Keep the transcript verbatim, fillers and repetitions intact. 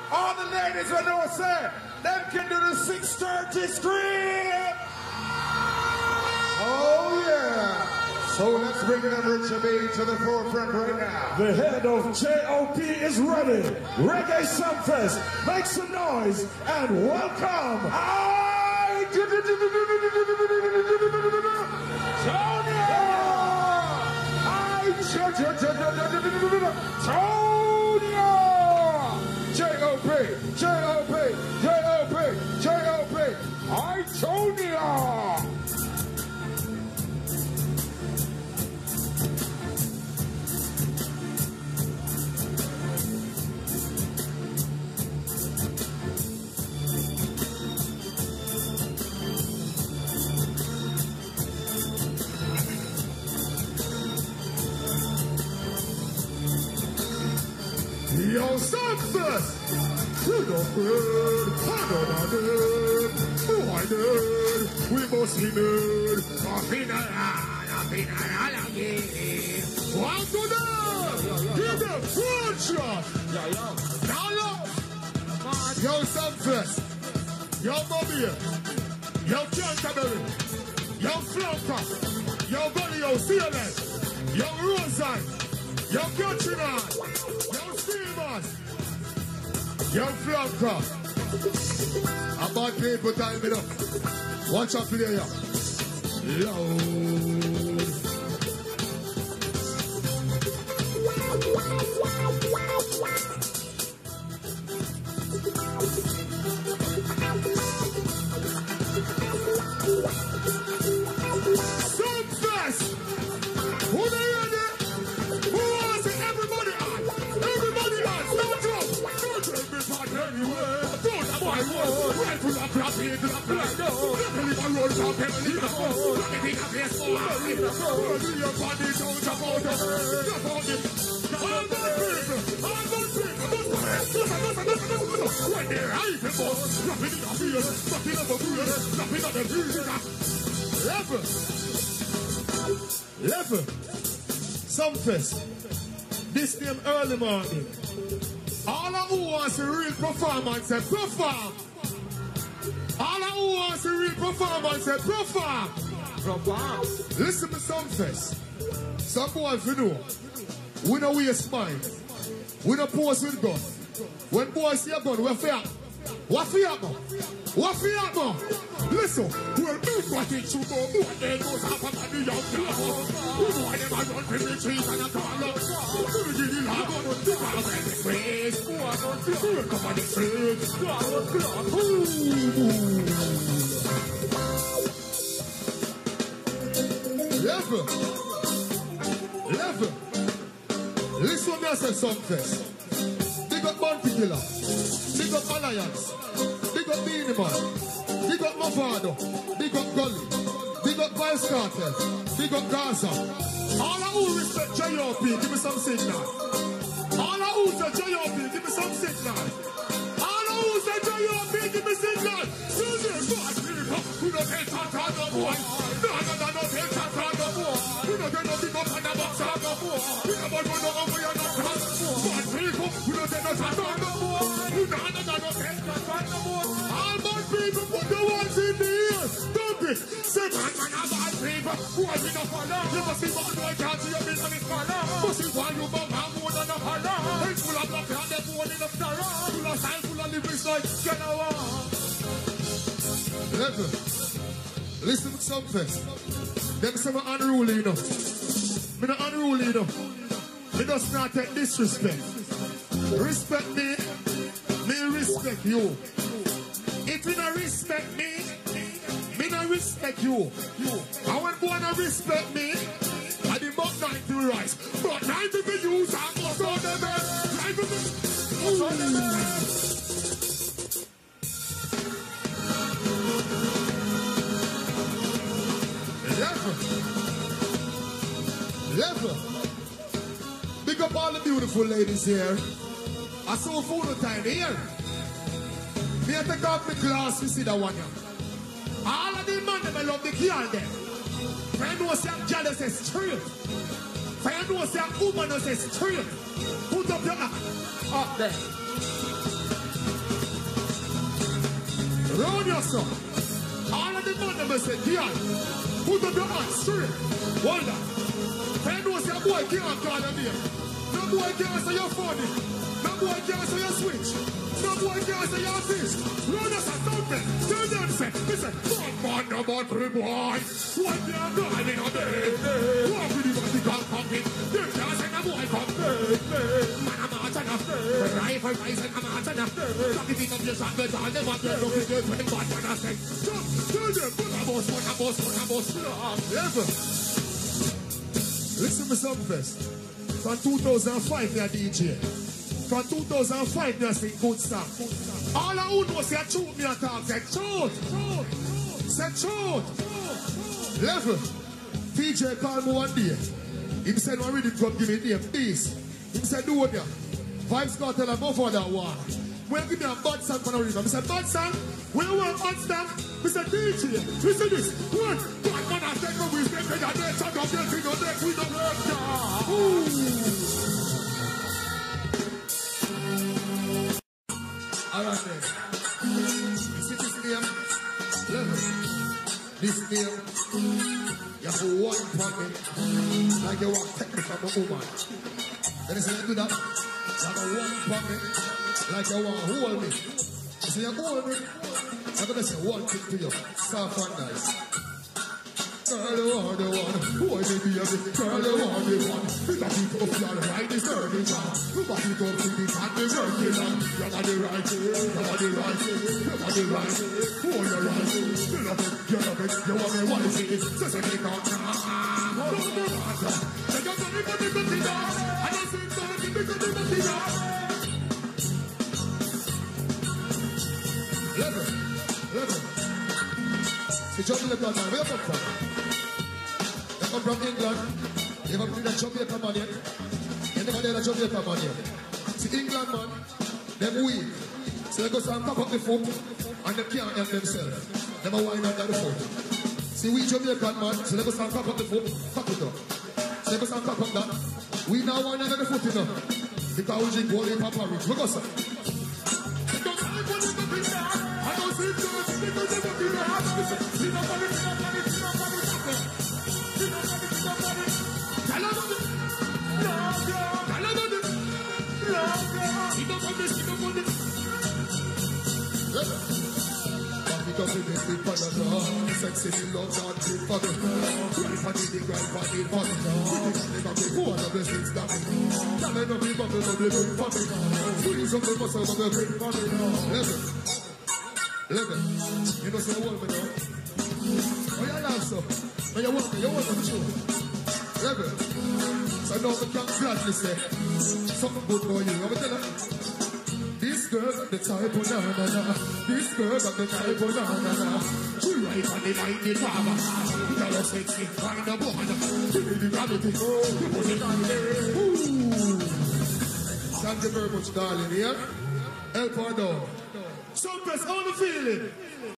All the ladies will know, say, them can do the six thirty scream. Oh, yeah. So let's bring in Richard B to the forefront right now. The head of J O P is ready. Reggae Sumfest, make some noise and welcome. I Tonya! J O P, J O P, J O P, J O P, I Tonya! Yo, Sumfest! You know good, I know not good. Oh, I nerd, we must be nerd. Up in a land, up in a land again. One to them! Give them one shot! Now, yo! Yo, Sumfest! Yo, Bobby! Yo, Canterbury! Yo, Flanker! Yo, Gully, yo, C L S! Yo, Roseanne! Yo, Katrina! Yo, Flanker. I'm about people time it up. Watch out for there. Loud. Sumfest. Who they ready? Who was it? Everybody on. Everybody on. Don't drop. Anyway, don't my word. Right to the crap, here to the crap. Believe I roll top, believe I go. Let me think of this for your body, don't jump out of it. Jump out it. I'm not people. I'm not people. When they're high people, nothing in the field, nothing in the field, nothing in the field. Level. Level. Sumfest. This name early morning. All of who wants a real performance, say perform. All of who wants a real performance, say perform. Perform. Listen to Sumfest. Some boys we know. We know we a smile. We don't pose with gun. When boys see a gun, we're fair. What fear, man? What fear, man? Listen, we'll do what it should go. What they goes up on the young girl. We know them I run from the trees and a collar. We give you love on the ground and the face. We'll come on the streets. Level. Level. Listen to me, I say Sumfest. Big up Bounty Killer. Big up Alliance. Big up Beanie Man. Big up Mavado. Big up Gully. Big up Vice Cartel. Big up Gaza. All of who respect J O P, give me some signal. All of who say J O P, give me some signal. All of who say J O P, give me signal. Susie, God, people, we don't take time for no boy. No, no, no, no, take time for no boy. We don't get no big up on the box of no boy. We don't go no over your no cross. God, people, we don't take no time for no boy. We don't, no, no, no, take time for no boy. All bad people, put the ones in the ear. Don't be. Say, man, man, I'm bad people. Who are we not follow? You must be bad boy, can't see your business follow. Must be one you bum, I'm more than a follow. It's full of luck, and they're born in the sorrow. Full of style, full of lyrics like, get away. Level. Listen to Sumfest. Them say me unruly, you know. Me not unruly, you know. Me just not take disrespect. Respect me, me respect you. If you not respect me, me not respect you. And when boy not respect me, I did about ninety rise. But ninety to use, I must on the best. ninety to on the best. Level. Level. Big up all the beautiful ladies here. I saw photo time here. Me I take off my glass, you see that one here. All of the men, I love the girl there. For you know say I'm jealous, it's true. For you know say I'm woman, it's true. Put up your hand. Up there. Round yourself. All of the money, I say, girl, put up your hands straight. Hold on. Tell those your boy can't call your name. No boy can't say you're funny. No boy can't say you're switch. No boy can't say you're fish. Round yourself, something. Tell them, say, listen, one man, no man, three boy. One day I'm going in a day. One pretty body can't come in. Them can't say no boy come. Man, I'm out enough. Rifle, rifle, I'm out enough. Lock it up your shot, but all them up there, look at them, when bad man I say. Tell them, put a boss, put a boss, put a boss. Never. Listen to some first. From two thousand five, they are D J. From two thousand five, they are sing good stuff. All I who know say truth, me a talk, say truth. Say truth. Level. T J called me one day. He said, "One ready to come give me name, please." He said, "Do what there." Vibes got tell him go for that one. Well, give me a bad song for no reason. I said, "Bad song? We want hot song." We said, D J, listen this. One, bad man, I said, "No, we spend the day, talk of this, we don't make, we don't work." All right, then. You see this name? Level. This name, you have one pocket, like you want to take me from a woman. Then you say, you do that. You have one pocket, like you want to hold me. You say, you hold me. I'm going to say one thing to you, soft and nice. Girl, you are the one, boy, baby, baby. Girl, you are the one. You got it up, you're right, it's dirty, man. You got it up, you can't be working on. You got the right, you got the right, you got the right. Oh, you're right, you love it, you love it, you want me, what is it? Just a big on, ah, no, no, no, no. You got the big on, the big on, I don't think so, the big on, the big on. Level, level. The Jamaican man, where you come from? You come from England. You come from the Jamaican man yet? You never did a Jamaican man yet. See, England man, them weak. So they go some top up the foot and they can't help themselves. They go wind under the foot. See, we Jamaican man, so they go some top up the foot, fuck it up. So they go some top up that. We now wind under the foot, you know. Because we drink water in Papa Rich. We go, sir. I don't see it. Sexy love not big for me. Right for the grind for the body. We can make one of the things that me. Can't let no people bubble bubble for me. Please don't make myself bubble for me. Listen, listen. You know say the word me now. Oh you love so. Oh you want me, you want me too. Listen. So now we can gladly say something good for you. I'm tell you. This girl got the type of na na na. This girl got the type of na na na. She right on the line, the lava. Girl is sexy, kind of woman. She need the gravity, oh, you put it on there. Ooh. Thank you very much, darling. Yeah, help her down. Some press, how the feeling?